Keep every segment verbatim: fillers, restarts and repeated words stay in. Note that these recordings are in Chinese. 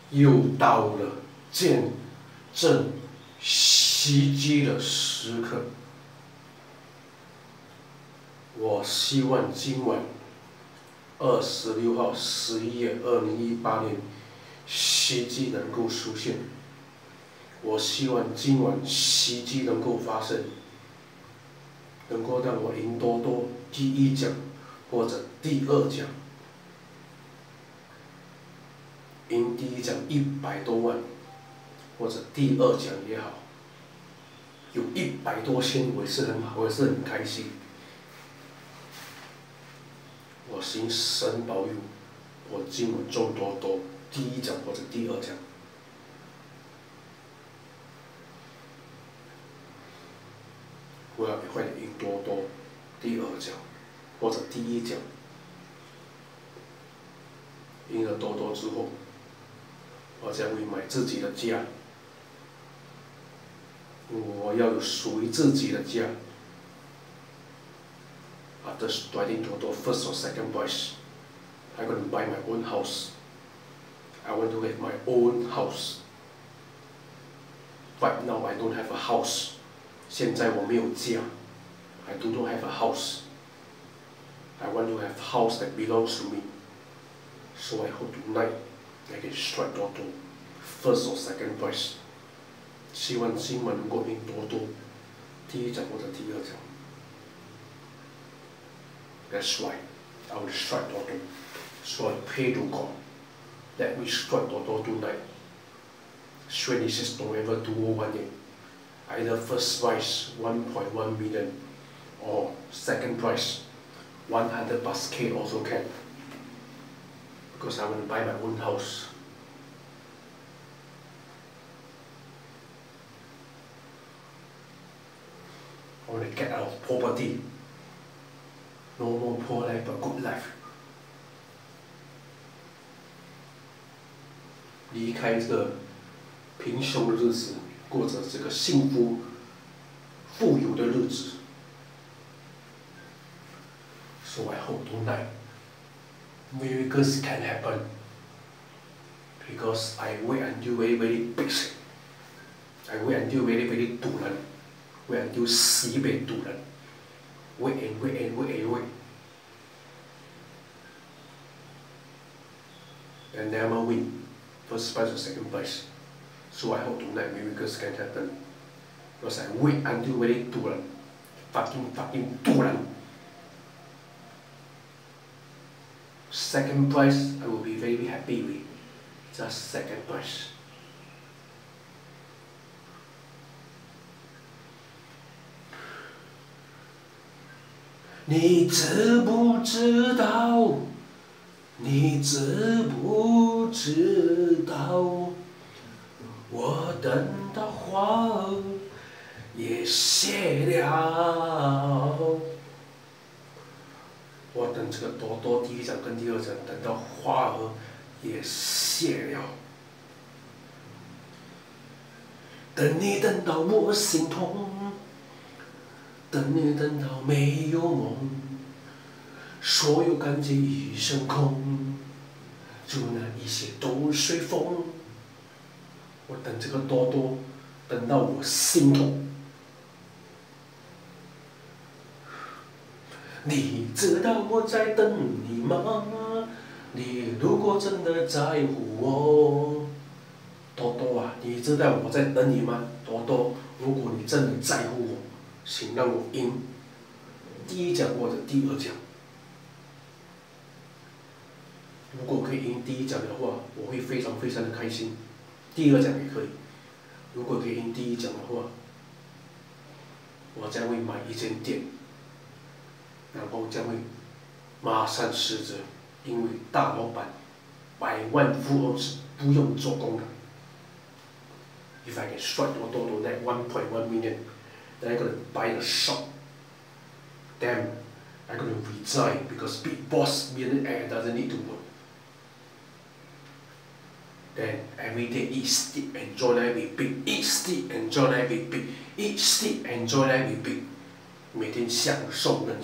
又到了见证奇迹的时刻。我希望今晚二十六号十一月二零一八年奇迹能够出现。我希望今晚奇迹能够发生，能够让我赢多多第一奖或者第二奖。赢第一奖一百多万，或者第二奖也好，有一百多千，我也是很好，我也是很开心。我请神保佑，我今晚中多多第一奖或者第二奖。我要快点赢多多第二奖或者第一奖。赢了多多之后，我将会买自己的家。我要有属于自己的家。After striking Toto first or second prize, I'm going to buy my own house. I want to have my own house. Right now, I don't have a house. 现在我没有家。I do not have a house. I want to have a house that belongs to me. So I hope tonight I can strike Toto first or second prize. 希望今晚能够赢多多第一奖或者第二奖。That's right, I will strike Toto. So I pray to God that we strike Toto tonight. twenty-six November two thousand eighteen. Either first prize one point one million or second prize one hundred plus K also can. Because I want to buy my own house. I want to get out of poverty. No more poor life, but good life. 离开这个贫穷的日子，过着这个幸福、富有的日子。So I hope tonight miracles can happen. Because I wait until very very big. I wait until very very 堵人 ，wait until 死被堵人。Wait and wait and wait and wait. And never win first prize or second prize. So I hope tonight miracles can happen. Because I wait until very 堵人 fucking fucking 堵人。Second prize I will be very happy with. Just second prize. 你知不知道？你知不知道？我等到花儿也谢了。我等这个多多第一奖跟第二奖，等到花儿也谢了。等你等到我心痛。 等你等到没有梦，所有感激一声空，就那一切都随风。我等这个多多，等到我心痛。你知道我在等你吗？你如果真的在乎我，多多啊，你知道我在等你吗？多多，如果你真的在乎我。 请让我赢第一奖或者第二奖。如果可以赢第一奖的话，我会非常非常的开心。第二奖也可以。如果可以赢第一奖的话，我将会买一间店，然后将会马上辞职，因为大老板百万富翁是不用做工的。If I can strike Toto that one point one million. Then I'm gonna buy a shop. Then I'm gonna resign because big boss millionaire doesn't need to work. Then every day eat, sleep, enjoy life with big. Eat, sleep, enjoy life with big. Eat, sleep, enjoy life with big. 每天享受人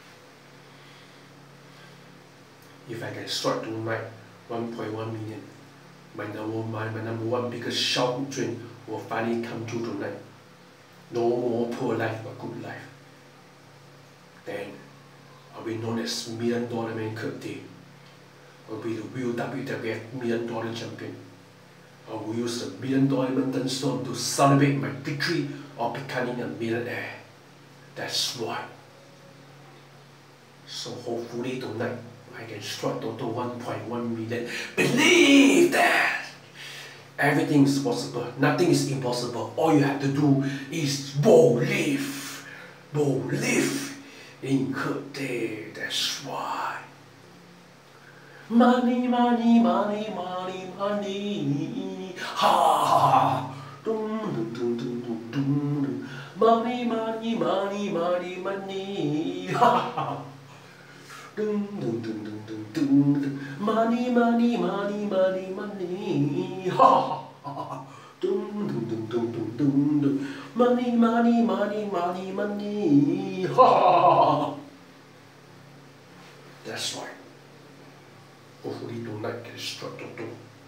生。If I can strike tonight one point one million, my number my, my number one biggest shout dream will finally come true tonight. No more poor life, but good life. Then I'll be known as Million Dollar Man Kurtista. I'll be the real W W F Million Dollar Champion. I will use the Million Dollar Mountain Stone to celebrate my victory of becoming a millionaire. That's right. So hopefully tonight I can strike Toto one point one million. Believe that! Everything is possible. Nothing is impossible. All you have to do is believe. Believe in Kurtberg. That's right. Money, money, money, money, money. Ha ha. Dum dum dum dum dum dum. Money, money, money, money, money. Ha ha. Dum dum dum dum dum dum dum. Money, money, money, money, money. Ha ha. Dum dum dum dum dum dum dum. Money, money, money, money, money. Ha. That's right. Hopefully tonight can strike Toto.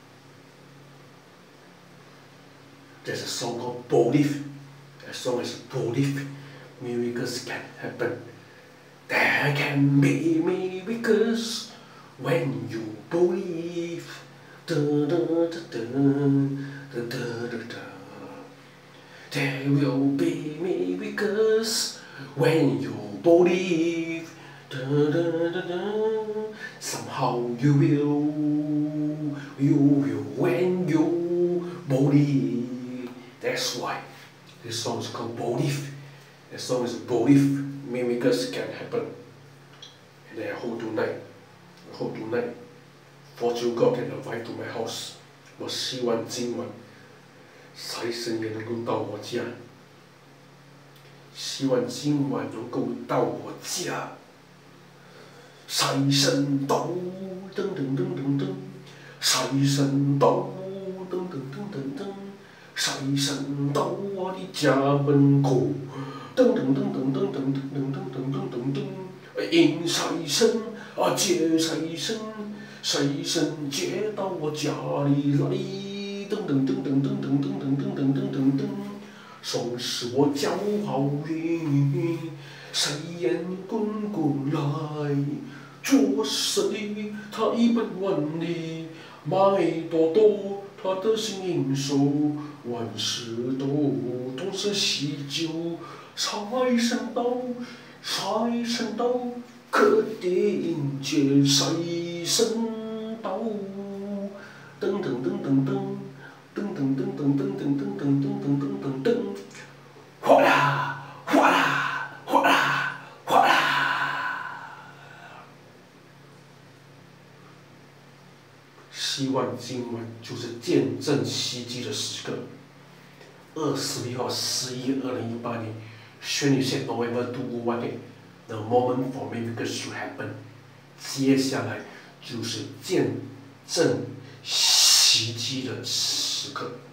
There's a song called Believe. As song as believe, miracles can happen. There can be miracles when you believe. Da, da, da, da, da, da, da, da. There will be miracles when you believe. Da, da, da, da. Somehow you will, you will when you believe. That's why this song is called Believe. The song is Believe, miracles can happen. And then I hope tonight, I hope tonight, fortune God can arrive to my house. 我希望今晚财神也能够到我家，希望今晚能够到我家。财神到，噔噔噔噔噔，财神到，噔噔噔噔噔，财神到我的家门口，噔噔噔噔噔噔噔噔噔噔噔噔，迎财神啊接财神，财神接到我家里来，噔噔噔噔噔噔噔噔噔噔噔噔噔，送使我交好运，财源滚滚来。 做生意，他一本万利，卖多多，他得心应手，万事都同是喜酒。财神到，财神到，客店接财神到，噔噔噔噔噔，噔噔噔噔噔噔噔噔噔噔噔噔噔，哗啦哗啦哗啦哗啦。 希望今晚就是见证奇迹的时刻。二十一号十一，二零一八年，宣你 said November two night the moment for miracles to happen。接下来就是见证奇迹的时刻。